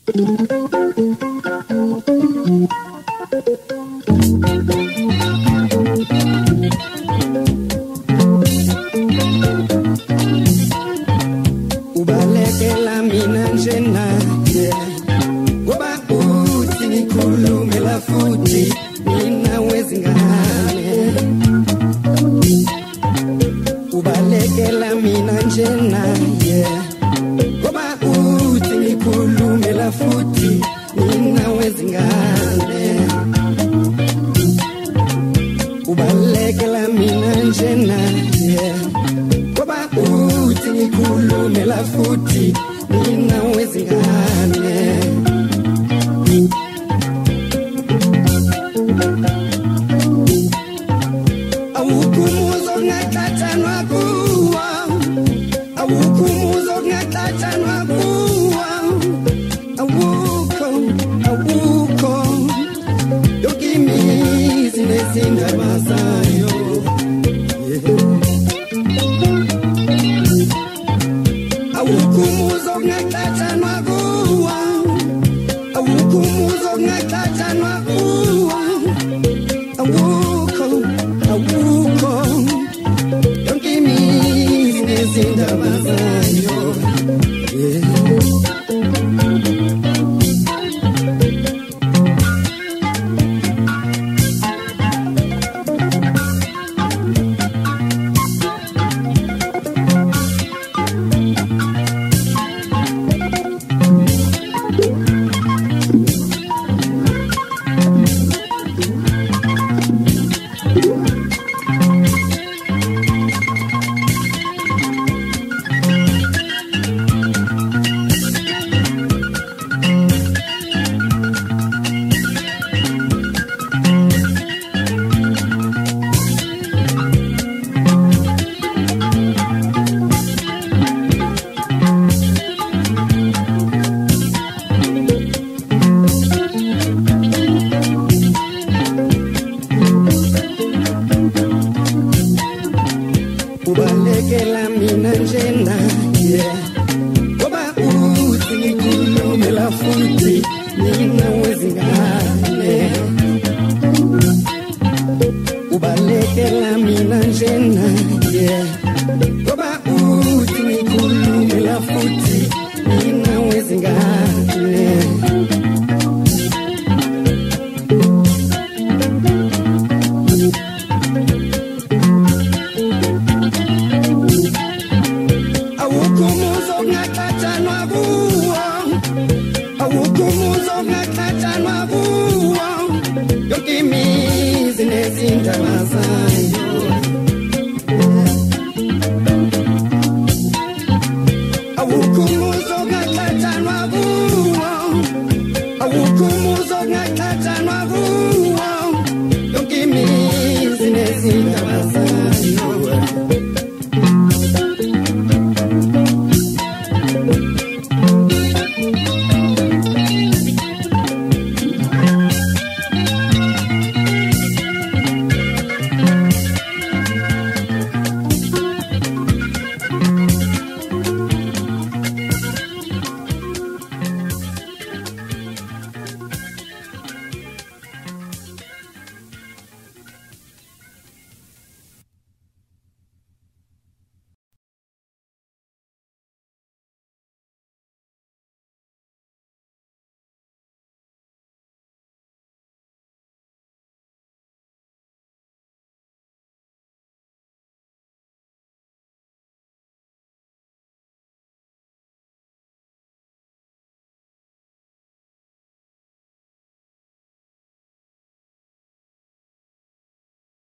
Ubalekela mina njena ngoba uthi ngikhulumela futhi mina wezingane. Ubalekela mina njena ngoba uthi ngikhulumela futhi mina wezingane. Ubalekela mina njena ngoba uthi ngikhulumela futhi mina wezingane. Awukumuzo ngaxatshanwa kuwa, awukumuzo ngaxatshanwa kuwa, awukho, awukho, yonke imizi nezindaba zayo. Awukumuzo ngaxatshanwa kuwa, awukumuzo ngaxatshanwa kuwa, awukho, awukho, yonke imizi nezindaba zayo. Ubalekela mina njena ngoba uthi ngikhulumela futhi mina wezingane. Ubalekela mina njena ngoba uthi ngikhulumela futhi mina wezingane. Awukumuzo ngaxatshanwa kuwa, awukumuzo